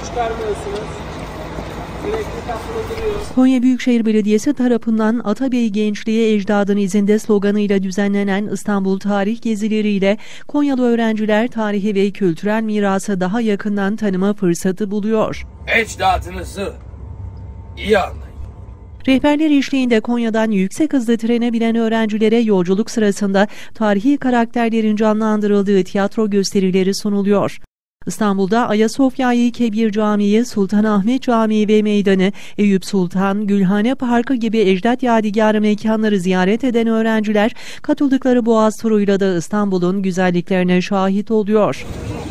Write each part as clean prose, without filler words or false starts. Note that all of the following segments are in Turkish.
çıkarmıyorsunuz. Sürekli kapıldırıyoruz. Konya Büyükşehir Belediyesi tarafından Atabey Gençliği Ecdadın İzinde sloganıyla düzenlenen İstanbul Tarih Gezileriyle Konyalı öğrenciler tarihi ve kültürel mirası daha yakından tanıma fırsatı buluyor. Ecdadınızı iyi anlayın. Rehberler eşliğinde Konya'dan yüksek hızlı trene binen öğrencilere yolculuk sırasında tarihi karakterlerin canlandırıldığı tiyatro gösterileri sunuluyor. İstanbul'da Ayasofya-i Kebir Camii, Sultanahmet Camii ve Meydanı, Eyüp Sultan, Gülhane Parkı gibi ecdat yadigarı mekanları ziyaret eden öğrenciler katıldıkları Boğaz turuyla da İstanbul'un güzelliklerine şahit oluyor.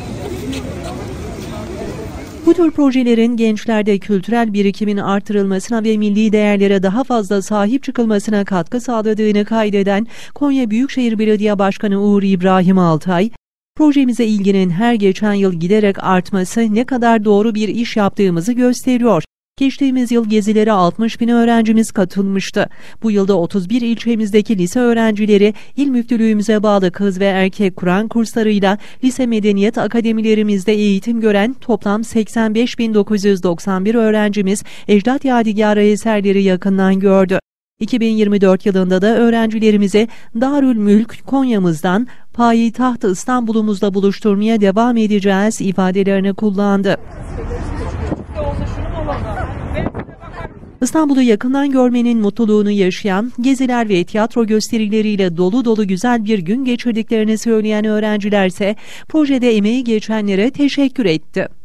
Bu tür projelerin gençlerde kültürel birikimin artırılmasına ve milli değerlere daha fazla sahip çıkılmasına katkı sağladığını kaydeden Konya Büyükşehir Belediye Başkanı Uğur İbrahim Altay, projemize ilginin her geçen yıl giderek artması ne kadar doğru bir iş yaptığımızı gösteriyor. Geçtiğimiz yıl gezilere 60.000 öğrencimiz katılmıştı. Bu yılda 31 ilçemizdeki lise öğrencileri il müftülüğümüze bağlı kız ve erkek Kur'an kurslarıyla lise medeniyet akademilerimizde eğitim gören toplam 85.991 öğrencimiz ecdat yadigarı eserleri yakından gördü. 2024 yılında da öğrencilerimizi Darülmülk Konya'mızdan payitaht İstanbul'umuzla buluşturmaya devam edeceğiz ifadelerini kullandı. İstanbul'u yakından görmenin mutluluğunu yaşayan, geziler ve tiyatro gösterileriyle dolu dolu güzel bir gün geçirdiklerini söyleyen öğrencilerse projede emeği geçenlere teşekkür etti.